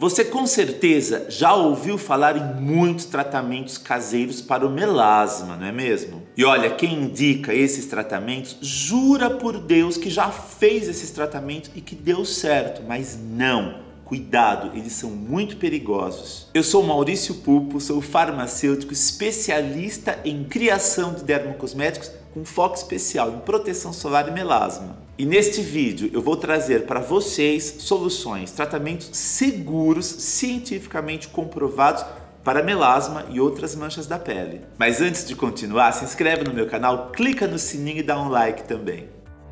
Você com certeza já ouviu falar em muitos tratamentos caseiros para o melasma, não é mesmo? E olha, quem indica esses tratamentos jura por Deus que já fez esses tratamentos e que deu certo, mas não. Cuidado, eles são muito perigosos. Eu sou Maurício Pupo, sou farmacêutico especialista em criação de dermocosméticos com foco especial em proteção solar e melasma. E neste vídeo eu vou trazer para vocês soluções, tratamentos seguros, cientificamente comprovados para melasma e outras manchas da pele. Mas antes de continuar, se inscreve no meu canal, clica no sininho e dá um like também.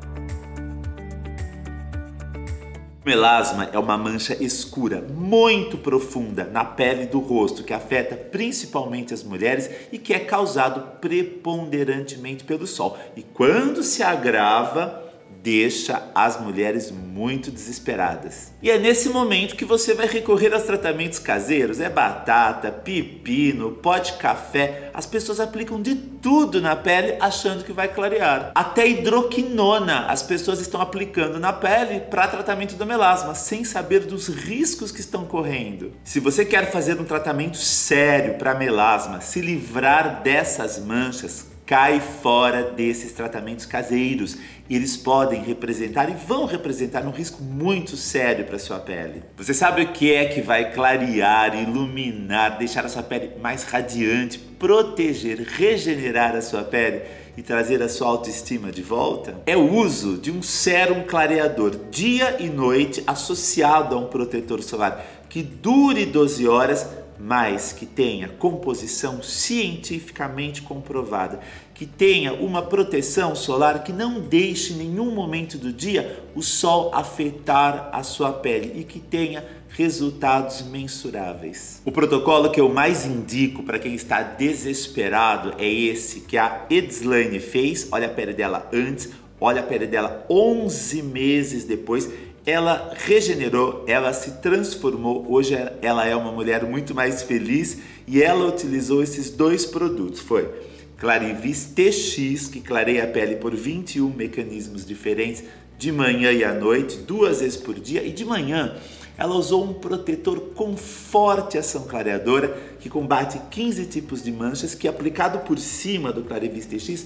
O melasma é uma mancha escura, muito profunda na pele do rosto, que afeta principalmente as mulheres e que é causado preponderantemente pelo sol. E quando se agrava, deixa as mulheres muito desesperadas. E é nesse momento que você vai recorrer aos tratamentos caseiros. É batata, pepino, pó de café. As pessoas aplicam de tudo na pele achando que vai clarear. Até hidroquinona as pessoas estão aplicando na pele para tratamento do melasma, sem saber dos riscos que estão correndo. Se você quer fazer um tratamento sério para melasma, se livrar dessas manchas, cai fora desses tratamentos caseiros. Eles podem representar e vão representar um risco muito sério para a sua pele. Você sabe o que é que vai clarear, iluminar, deixar a sua pele mais radiante, proteger, regenerar a sua pele e trazer a sua autoestima de volta? É o uso de um sérum clareador dia e noite associado a um protetor solar que dure 12 horas, mas que tenha composição cientificamente comprovada, que tenha uma proteção solar que não deixe em nenhum momento do dia o sol afetar a sua pele e que tenha resultados mensuráveis. O protocolo que eu mais indico para quem está desesperado é esse que a Edslane fez. Olha a pele dela antes, olha a pele dela 11 meses depois. Ela regenerou, ela se transformou, hoje ela é uma mulher muito mais feliz e ela utilizou esses dois produtos. Foi Clarivis TX, que clareia a pele por 21 mecanismos diferentes, de manhã e à noite, 2 vezes por dia, e de manhã ela usou um protetor com forte ação clareadora que combate 15 tipos de manchas, que aplicado por cima do Clarivis TX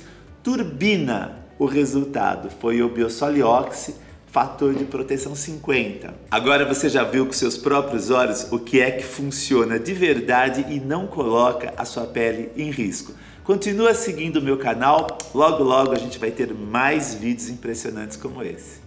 turbina o resultado. Foi o Biosol Oxy, fator de proteção 50. Agora você já viu com seus próprios olhos o que é que funciona de verdade e não coloca a sua pele em risco. Continua seguindo o meu canal, logo logo a gente vai ter mais vídeos impressionantes como esse.